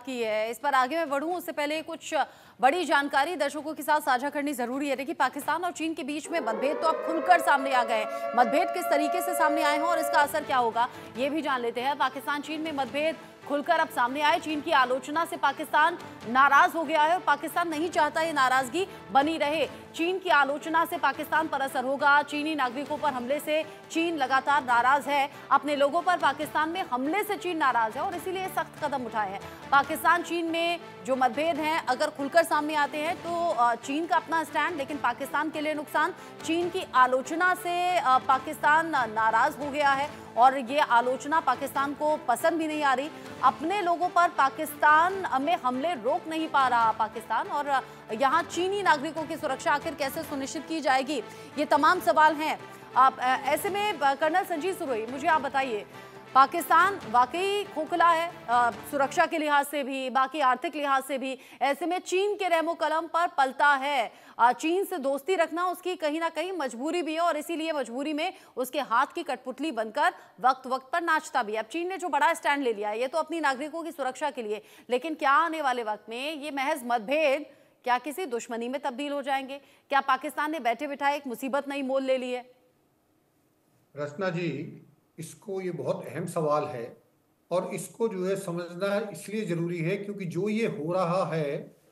बात की है, इस पर आगे मैं बढ़ूं उससे पहले कुछ बड़ी जानकारी दर्शकों के साथ साझा करनी जरूरी है। देखिए, पाकिस्तान और चीन के बीच में मतभेद तो अब खुलकर सामने आ गए हैं। मतभेद किस तरीके से सामने आए हैं और इसका असर क्या होगा, ये भी जान लेते हैं। पाकिस्तान चीन में मतभेद खुलकर अब सामने आए। चीन की आलोचना से पाकिस्तान नाराज हो गया है और पाकिस्तान नहीं चाहता ये नाराजगी बनी रहे। चीन की आलोचना से पाकिस्तान पर असर होगा। चीनी नागरिकों पर हमले से चीन लगातार नाराज है। अपने लोगों पर पाकिस्तान में हमले से चीन नाराज है और इसीलिए सख्त कदम उठाए हैं। पाकिस्तान चीन में जो मतभेद हैं अगर खुलकर सामने आते हैं तो चीन का अपना स्टैंड, लेकिन पाकिस्तान के लिए नुकसान। चीन की आलोचना से पाकिस्तान नाराज हो गया है और ये आलोचना पाकिस्तान को पसंद भी नहीं आ रही। अपने लोगों पर पाकिस्तान में हमले रोक नहीं पा रहा पाकिस्तान, और यहाँ चीनी नागरिकों की सुरक्षा आखिर कैसे सुनिश्चित की जाएगी, ये तमाम सवाल हैं। आप ऐसे में कर्नल संजीव सुरोही, मुझे आप बताइए, पाकिस्तान वाकई खोखला है सुरक्षा के लिहाज से भी, बाकी आर्थिक लिहाज से भी। ऐसे में चीन के रहमो कलम पर पलता है। चीन से दोस्ती रखना उसकी कहीं ना कहीं मजबूरी भी है और इसीलिए मजबूरी में उसके हाथ की कठपुतली बनकर वक्त वक्त पर नाचता भी है। अब चीन ने जो बड़ा स्टैंड ले लिया है ये तो अपनी नागरिकों की सुरक्षा के लिए, लेकिन क्या आने वाले वक्त में ये महज मतभेद क्या किसी दुश्मनी में तब्दील हो जाएंगे? क्या पाकिस्तान ने बैठे बिठाए एक मुसीबत नई मोल ले ली है? रचना जी, इसको ये बहुत अहम सवाल है और इसको जो है समझना इसलिए जरूरी है क्योंकि जो ये हो रहा है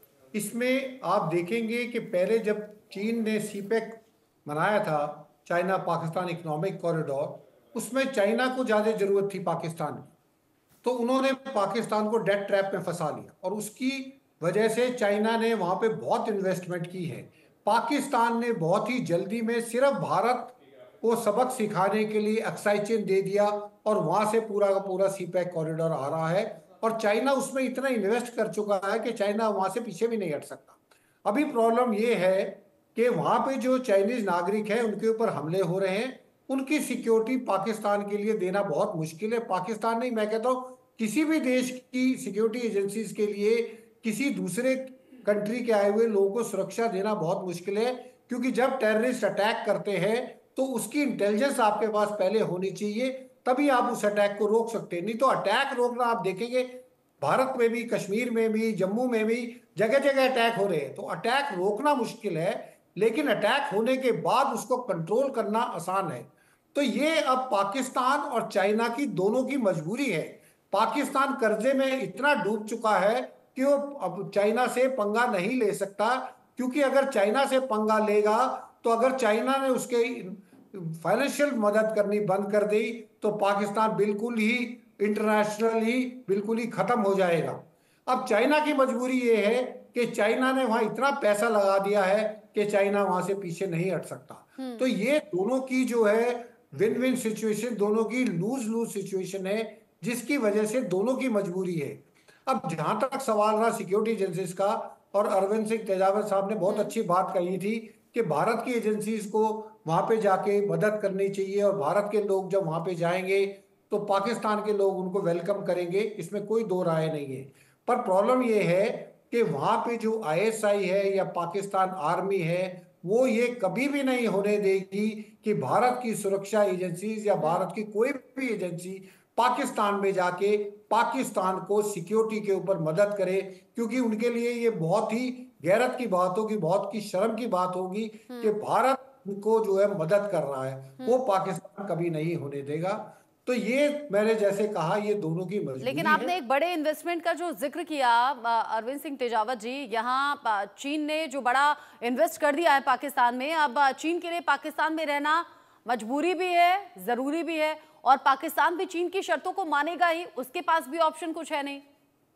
इसमें आप देखेंगे कि पहले जब चीन ने सीपेक बनाया था, चाइना पाकिस्तान इकोनॉमिक कॉरिडोर, उसमें चाइना को ज्यादा जरूरत थी पाकिस्तान की, तो उन्होंने पाकिस्तान को डेट ट्रैप में फंसा लिया और उसकी वजह से चाइना ने वहां पे बहुत इन्वेस्टमेंट की है। पाकिस्तान ने बहुत ही जल्दी में सिर्फ भारत को सबक सिखाने के लिए एक्साइज चेन दे दिया और वहां से पूरा का पूरा सीपैक कॉरिडोर आ रहा है और चाइना उसमें इतना इन्वेस्ट कर चुका है कि चाइना वहां से पीछे भी नहीं हट सकता। अभी प्रॉब्लम ये है कि वहां पे जो चाइनीज नागरिक हैं उनके ऊपर हमले हो रहे हैं, उनकी सिक्योरिटी पाकिस्तान के लिए देना बहुत मुश्किल है। पाकिस्तान नहीं, मैं कहता हूँ किसी भी देश की सिक्योरिटी एजेंसीज के लिए किसी दूसरे कंट्री के आए हुए लोगों को सुरक्षा देना बहुत मुश्किल है, क्योंकि जब टेररिस्ट अटैक करते हैं तो उसकी इंटेलिजेंस आपके पास पहले होनी चाहिए, तभी आप उस अटैक को रोक सकते हैं। नहीं तो अटैक रोकना, आप देखेंगे भारत में भी, कश्मीर में भी, जम्मू में भी जगह जगह अटैक हो रहे हैं, तो अटैक रोकना मुश्किल है लेकिन अटैक होने के बाद उसको कंट्रोल करना आसान है। तो ये अब पाकिस्तान और चाइना की दोनों की मजबूरी है। पाकिस्तान कर्जे में इतना डूब चुका है कि वो अब चाइना से पंगा नहीं ले सकता, क्योंकि अगर चाइना से पंगा लेगा तो अगर चाइना ने उसके फाइनेंशियल मदद करनी बंद कर दी तो पाकिस्तान बिल्कुल ही इंटरनेशनल ही बिल्कुल ही खत्म हो जाएगा। अब चाइना की मजबूरी ये है कि चाइना ने वहां इतना पैसा लगा दिया है कि चाइना वहां से पीछे नहीं हट सकता। तो ये दोनों की जो है विन विन सिचुएशन, दोनों की लूज लूज सिचुएशन है, जिसकी वजह से दोनों की मजबूरी है। अब जहां तक सवाल रहा सिक्योरिटी एजेंसीज का, और अरविंद सिंह तेजावत साहब ने बहुत अच्छी बात कही थी कि भारत की एजेंसीज को वहां पे जाके मदद करनी चाहिए और भारत के लोग जब वहां पे जाएंगे तो पाकिस्तान के लोग उनको वेलकम करेंगे, इसमें कोई दो राय नहीं है। पर प्रॉब्लम यह है कि वहां पे जो आईएसआई है या पाकिस्तान आर्मी है वो ये कभी भी नहीं होने देगी कि भारत की सुरक्षा एजेंसीज या भारत की कोई भी एजेंसी पाकिस्तान में जाके पाकिस्तान को सिक्योरिटी के ऊपर मदद करे, क्योंकि उनके लिए ये बहुत ही गैरत की बात होगी, बहुत की शर्म की बात होगी कि भारत को जो है मदद कर रहा है, वो पाकिस्तान कभी नहीं होने देगा। तो ये मैंने जैसे कहा ये दोनों की लेकिन मजबूरी है। आपने एक बड़े इन्वेस्टमेंट का जो जिक्र किया अरविंद सिंह तेजावत जी, यहाँ चीन ने जो बड़ा इन्वेस्ट कर दिया है पाकिस्तान में, अब चीन के लिए पाकिस्तान में रहना मजबूरी भी है, जरूरी भी है, और पाकिस्तान भी चीन की शर्तों को मानेगा ही, उसके पास भी ऑप्शन कुछ है नहीं।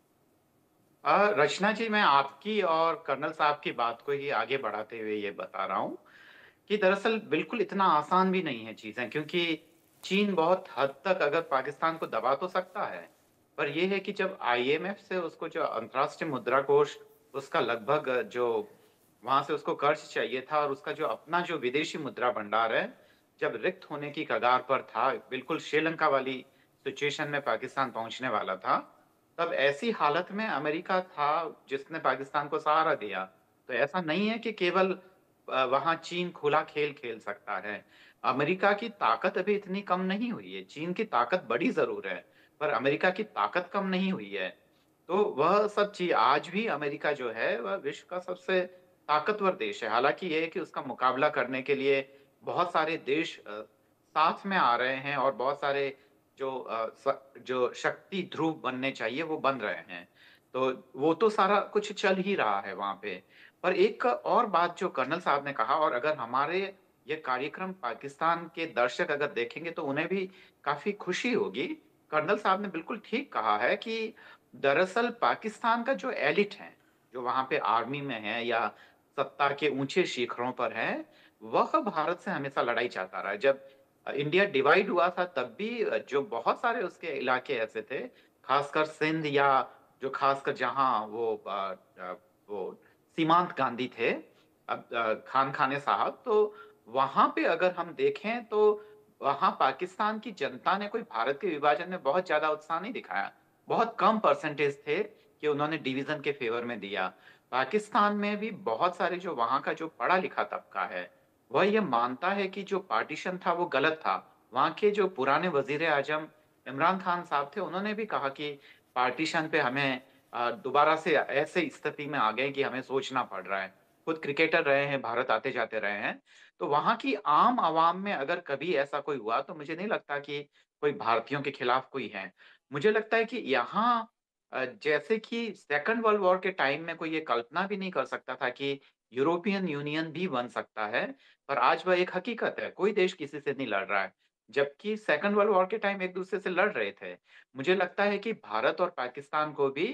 रचना जी, मैं आपकी और कर्नल साहब की बात को ही आगे बढ़ाते हुए ये बता रहा हूँ कि दरअसल बिल्कुल इतना आसान भी नहीं है चीजें, क्योंकि चीन बहुत हद तक अगर पाकिस्तान को दबा तो सकता है, पर यह है कि जब आईएमएफ से उसको जो अंतर्राष्ट्रीय मुद्रा कोष, उसका लगभग जो वहां से उसको कर्ज चाहिए था और उसका जो अपना जो विदेशी मुद्रा भंडार है जब रिक्त होने की कगार पर था, बिल्कुल श्रीलंका वाली सिचुएशन में पाकिस्तान पहुंचने वाला था, तब ऐसी हालत में अमेरिका था जिसने पाकिस्तान को सहारा दिया। तो ऐसा नहीं है कि केवल वहां चीन खुला खेल खेल सकता है। अमेरिका की ताकत अभी इतनी कम नहीं हुई है। चीन की ताकत बड़ी जरूर है, पर अमेरिका की ताकत कम नहीं हुई है। तो वह सब चीज़ आज भी अमेरिका जो है वह विश्व का सबसे ताकतवर देश है। हालाँकि ये है कि उसका मुकाबला करने के लिए बहुत सारे देश साथ में आ रहे हैं और बहुत सारे जो शक्ति ध्रुव बनने चाहिए वो बन रहे हैं। तो वो तो सारा कुछ चल ही रहा है वहाँ पे। पर एक और बात जो कर्नल साहब ने कहा, और अगर हमारे ये कार्यक्रम पाकिस्तान के दर्शक अगर देखेंगे तो उन्हें भी काफ़ी खुशी होगी। कर्नल साहब ने बिल्कुल ठीक कहा है कि दरअसल पाकिस्तान का जो एलिट है, जो वहाँ पे आर्मी में है या सत्ता के ऊँचे शिखरों पर है, वह भारत से हमेशा लड़ाई चाहता रहा है। जब इंडिया डिवाइड हुआ था तब भी जो बहुत सारे उसके इलाके ऐसे थे, खासकर सिंध या जो खासकर जहाँ वो सीमांत गांधी थे, खान खाने साहब, तो वहाँ पे अगर हम देखें तो वहाँ पाकिस्तान की जनता ने कोई भारत के विभाजन में बहुत ज़्यादा उत्साह नहीं दिखाया। बहुत कम परसेंटेज थे कि उन्होंने डिवीज़न के फ़ेवर में दिया। पाकिस्तान में भी बहुत सारे जो वहाँ का जो पढ़ा-लिखा तबका है, वह ये मानता है कि जो पार्टीशन था वो गलत था। वहाँ के जो पुराने वज़ीर-ए-आज़म इमरान खान साहब थे, उन्होंने भी कहा कि पार्टीशन पे हमें दोबारा से ऐसे स्थिति में आ गए कि हमें सोचना पड़ रहा है। खुद क्रिकेटर रहे हैं, भारत आते-जाते रहे हैं। तो वहाँ की आम आवाम में अगर कभी ऐसा कोई हुआ तो मुझे नहीं लगता कि कोई भारतीयों के खिलाफ कोई है। मुझे लगता है कि यहाँ जैसे कि सेकंड वर्ल्ड वॉर के टाइम में कोई ये कल्पना भी नहीं कर सकता था कि यूरोपियन यूनियन भी बन सकता है, पर आज वह एक हकीकत है। कोई देश किसी से नहीं लड़ रहा है, जबकि सेकंड वर्ल्ड वॉर के टाइम एक-दूसरे से लड़ रहे थे। मुझे लगता है कि भारत और पाकिस्तान को भी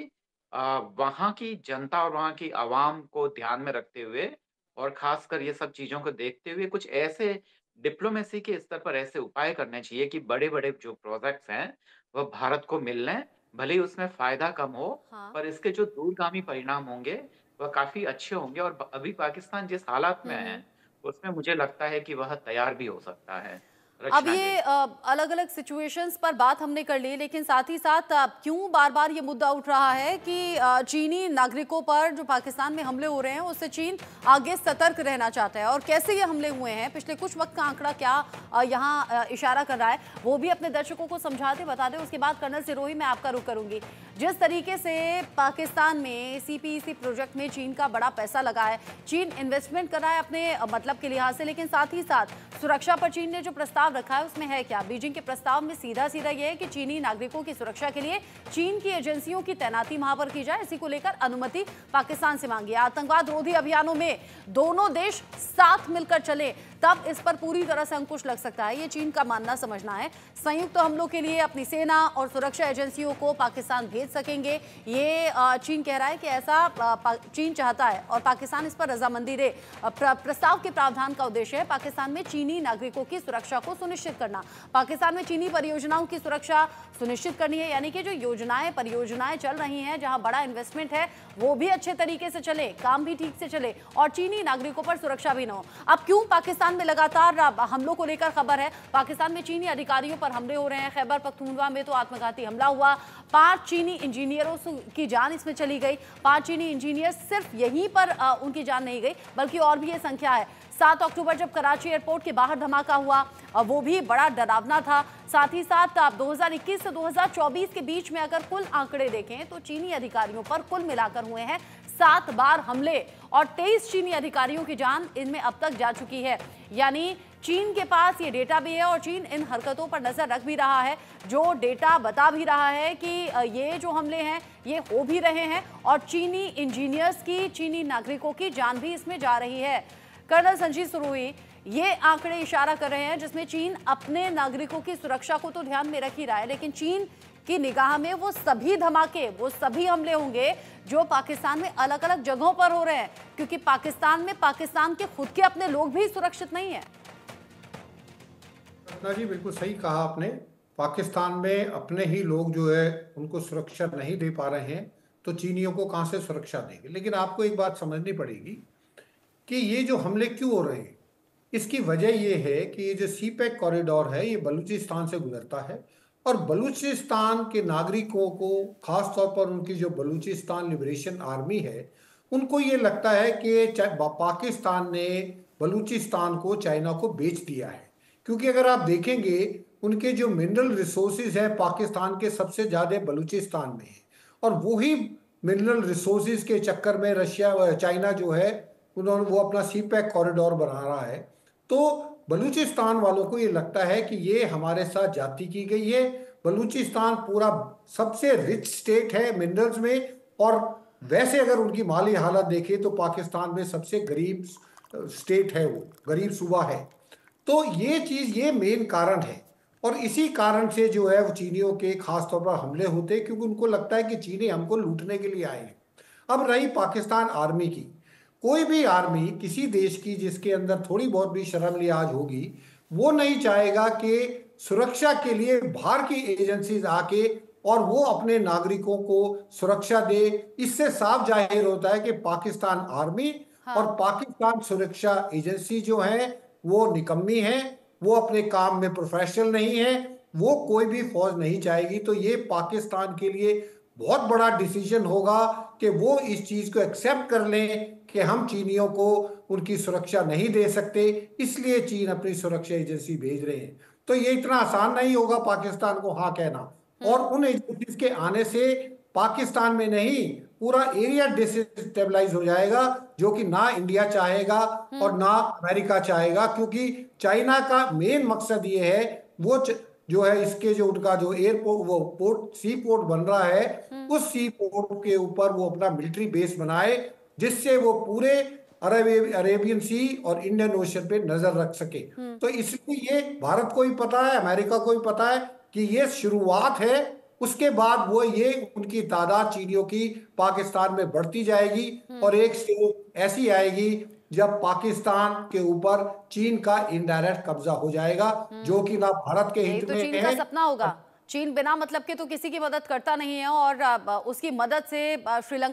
वहाँ की जनता और वहाँ की आवाम को ध्यान में रखते हुए और ख़ासकर ये सब चीज़ों को देखते हुए कुछ ऐसे डिप्लोमेसी के स्तर पर ऐसे उपाय करने चाहिए कि बड़े-बड़े जो प्रोजेक्ट्स हैं, वह भारत को मिल लें। भले ही उसमें फ़ायदा कम हो, हाँ। पर इसके जो दूरगामी परिणाम होंगे, वह काफ़ी अच्छे होंगे और अभी पाकिस्तान जिस हालात में है, उसमें मुझे लगता है कि वह तैयार भी हो सकता है अब रचना ये के। अलग-अलग सिचुएशंस पर बात हमने कर ली, लेकिन साथ ही साथ क्यों बार-बार ये मुद्दा उठ रहा है कि चीनी नागरिकों पर जो पाकिस्तान में हमले हो रहे हैं, उससे चीन आगे सतर्क रहना चाहता है और कैसे ये हमले हुए हैं, पिछले कुछ वक्त का आंकड़ा क्या यहाँ इशारा कर रहा है, वो भी अपने दर्शकों को समझा दें, बता दें। उसके बाद कर्नल सिरोही मैं आपका रुख करूंगी। जिस तरीके से पाकिस्तान में सीपीईसी प्रोजेक्ट में चीन का बड़ा पैसा लगा है, चीन इन्वेस्टमेंट कर रहा है अपने मतलब के लिहाज से, लेकिन साथ ही साथ सुरक्षा पर चीन ने जो प्रस्ताव रखा है उसमें है क्या? बीजिंग के प्रस्ताव में सीधा-सीधा ये है कि चीनी नागरिकों की सुरक्षा के लिए चीन की एजेंसियों की तैनाती वहां पर की जाए। इसी को लेकर अनुमति पाकिस्तान से मांगी है। आतंकवाद रोधी अभियानों में दोनों देश साथ मिलकर चले, तब इस पर पूरी तरह से अंकुश लग सकता है, ये चीन का मानना समझना है। संयुक्त हमलों के लिए अपनी सेना और सुरक्षा एजेंसियों को पाकिस्तान भेज सकेंगे, ये चीन कह रहा है कि ऐसा चीन चाहता है और पाकिस्तान इस पर रजामंदी दे। प्रस्ताव के प्रावधान का उद्देश्य है पाकिस्तान में चीनी नागरिकों की सुरक्षा को सुनिश्चित करना। पाकिस्तान में चीनी परियोजनाओं की सुरक्षा सुनिश्चित करनी है, यानी कि जो योजनाएं परियोजनाएं चल रही हैं, जहां बड़ा इन्वेस्टमेंट है, वो भी अच्छे तरीके से चले, काम भी ठीक से चले और चीनी नागरिकों पर सुरक्षा भी न हो। अब क्यों पाकिस्तान में लगातार हमलों को लेकर खबर है, पाकिस्तान में चीनी अधिकारियों पर हमले हो रहे हैं। खैबर पख्तूनख्वा में तो आत्मघाती हमला हुआ, 5 चीनी इंजीनियरों की जान इसमें चली गई। 5 चीनी इंजीनियर सिर्फ यहीं पर उनकी जान नहीं गई, बल्कि और भी ये संख्या है। 7 अक्टूबर जब कराची एयरपोर्ट के बाहर धमाका हुआ, वो भी बड़ा डरावना था। साथ ही साथ आप 2021 से 2024 के बीच में अगर कुल आंकड़े देखें तो चीनी अधिकारियों पर कुल मिलाकर हुए हैं 7 बार हमले और 23 चीनी अधिकारियों की जान इनमें अब तक जा चुकी है। यानी चीन के पास ये डेटा भी है और चीन इन हरकतों पर नजर रख भी रहा है। जो डेटा बता भी रहा है कि ये जो हमले हैं ये हो भी रहे हैं और चीनी इंजीनियर्स की, चीनी नागरिकों की जान भी इसमें जा रही है। कर्नल संजीव सिरोही, ये आंकड़े इशारा कर रहे हैं जिसमें चीन अपने नागरिकों की सुरक्षा को तो ध्यान में रख ही रहा है, लेकिन चीन की निगाह में वो सभी धमाके, वो सभी हमले होंगे जो पाकिस्तान में अलग अलग जगहों पर हो रहे हैं, क्योंकि पाकिस्तान में पाकिस्तान के खुद के अपने लोग भी सुरक्षित नहीं है। रत्ना जी, बिल्कुल सही कहा आपने। पाकिस्तान में अपने ही लोग जो है उनको सुरक्षा नहीं दे पा रहे हैं, तो चीनियों को कहां से सुरक्षा देंगे। लेकिन आपको एक बात समझनी पड़ेगी कि ये जो हमले क्यों हो रहे हैं, इसकी वजह ये है कि ये जो सी पैक कॉरिडोर है ये बलूचिस्तान से गुजरता है और बलूचिस्तान के नागरिकों को, खास तौर पर उनकी जो बलूचिस्तान लिबरेशन आर्मी है, उनको ये लगता है कि पाकिस्तान ने बलूचिस्तान को चाइना को बेच दिया है। क्योंकि अगर आप देखेंगे उनके जो मिनरल रिसोर्सेज है पाकिस्तान के सबसे ज़्यादा बलूचिस्तान में है और वही मिनरल रिसोर्सेज के चक्कर में रशिया चाइना जो है उन्होंने वो अपना सी पैक कॉरिडोर बना रहा है। तो बलूचिस्तान वालों को ये लगता है कि ये हमारे साथ जाति की गई है। बलूचिस्तान पूरा सबसे रिच स्टेट है मिनरल्स में, और वैसे अगर उनकी माली हालत देखें तो पाकिस्तान में सबसे गरीब स्टेट है, वो गरीब सूबा है। तो ये चीज, ये मेन कारण है, और इसी कारण से जो है वो चीनियों के खास तौर पर हमले होते हैं, क्योंकि उनको लगता है कि चीनी हमको लूटने के लिए आए हैं। अब रही पाकिस्तान आर्मी की, कोई भी आर्मी किसी देश की जिसके अंदर थोड़ी बहुत भी शर्म लिहाज होगी, वो नहीं चाहेगा कि सुरक्षा के लिए बाहर की एजेंसीज आके और वो अपने नागरिकों को सुरक्षा दे। इससे साफ जाहिर होता है कि पाकिस्तान आर्मी और हाँ। पाकिस्तान सुरक्षा एजेंसी जो है वो निकम्मी है, वो अपने काम में प्रोफेशनल नहीं है, वो कोई भी फौज नहीं चाहेगी। तो ये पाकिस्तान के लिए बहुत बड़ा डिसीजन होगा कि वो इस चीज को एक्सेप्ट कर लें कि हम चीनियों को उनकी सुरक्षा नहीं दे सकते, इसलिए चीन अपनी सुरक्षा एजेंसी भेज रहे हैं। तो ये इतना आसान नहीं होगा पाकिस्तान को हाँ कहना, और उन एजेंसीज के आने से पाकिस्तान में नहीं पूरा एरिया डिस्टेबलाइज हो जाएगा, जो कि ना इंडिया चाहेगा और ना अमेरिका चाहेगा, क्योंकि चाइना का मेन मकसद ये है वो जो है इसके जो उनका जो एयरपोर्ट, वो पोर्ट, सी पोर्ट बन रहा है, उस सी पोर्ट के ऊपर वो अपना मिलिट्री बेस बनाए, जिससे वो पूरे अरेबियन सी और इंडियन ओशन पे नजर रख सके। तो इसलिए ये भारत को भी पता है, अमेरिका को भी पता है कि ये शुरुआत है, उसके बाद वो ये उनकी तादाद चीनियों की पाकिस्तान में बढ़ती जाएगी, और एक स्टेज ऐसी आएगी जब पाकिस्तान के ऊपर चीन का इनडायरेक्ट कब्जा हो जाएगा, जो कि ना भारत के यही हित तो में चीन का है। सपना होगा। चीन बिना मतलब के तो किसी की मदद करता नहीं है, और उसकी मदद से श्रीलंका